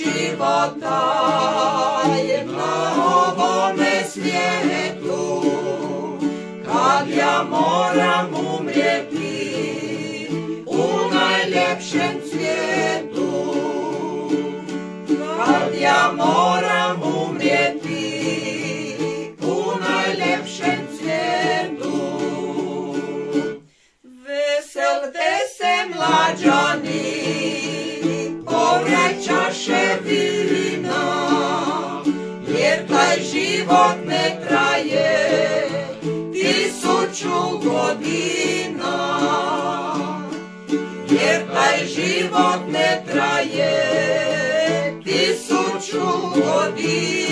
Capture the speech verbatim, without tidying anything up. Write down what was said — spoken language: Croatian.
života je na ovome svijetu, kad ja moram umrijeti u najljepšem cvijetu, kad ja moram umrijeti u najljepšem cvijetu. Veselte se mlađani, povraćaše vina, jer taj život ne traje tisuću godina, jer taj život ne traje tisuću godina.